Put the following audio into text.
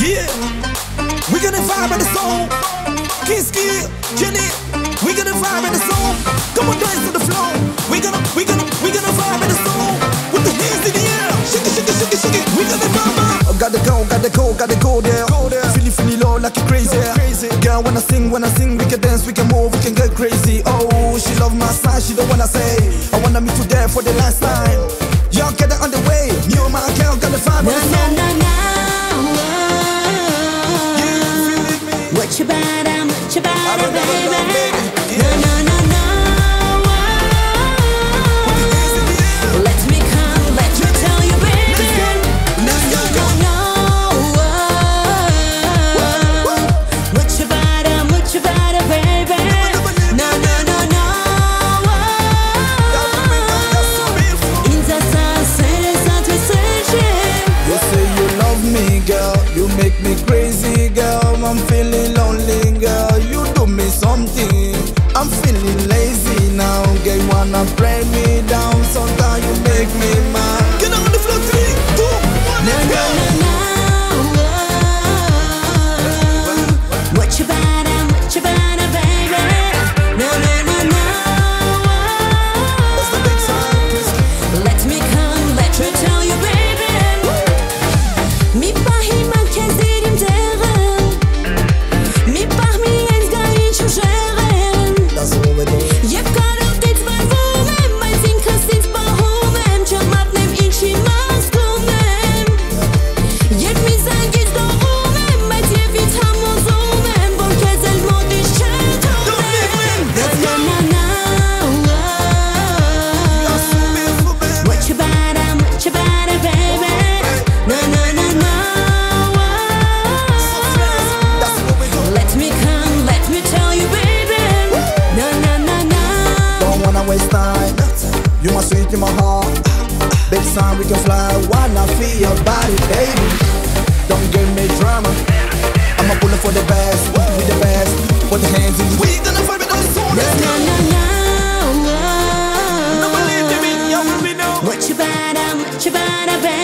Yeah, we gonna vibe in the song. Kinski, Jenny, we gonna vibe in the song. Come on, dance to the floor. We gonna vibe in the song. With the hands in the air, shake it, shake it, shake it, shake it. We gonna vibe. Oh, gotta go there. Feel low like you crazy. Girl, when I sing, we can dance, we can move, we can get crazy. Oh, she love my side, she don't wanna say. I wanna meet you there for the last time. Y'all get it on the way. Me and my girl got the vibe in the song. Mujhe batao, baby. Let me come, let me tell you, baby. Mujhe batao, baby. Indz Asa, you say you love me, girl. You make me crazy, girl. I'm feeling lonely, girl. You do me something. I'm feeling lazy now. Girl, you wanna break me down. Sometimes you make me mad. Get on the floor, 3, 2, 1, let's go. Mujhe batao, baby. That's the big sign. Let me come, let me tell you, baby. Mi pahi man kezerim deren. Mi pach mi eens ga ich sheren. That's what we do. Jeb karo dit man vomem, mein Sinn kannst ins Bahomem. Jamat nem inchi maskumem. Jeb mi sag is do rumem, mein Tjevit hamozomem. Bon kezel modish chetomem. Mujhe batao, baby. Let me come, let me tell you, baby. Don't wanna waste time. You my sweet in my heart. Big sign we can fly. Wanna feel your body, baby. Don't give me drama. I'ma pull it for the best. With the best. Put the hands in. We gonna fight it on the song. Let's go. No believe me, you will be know. Mujhe batao, baby.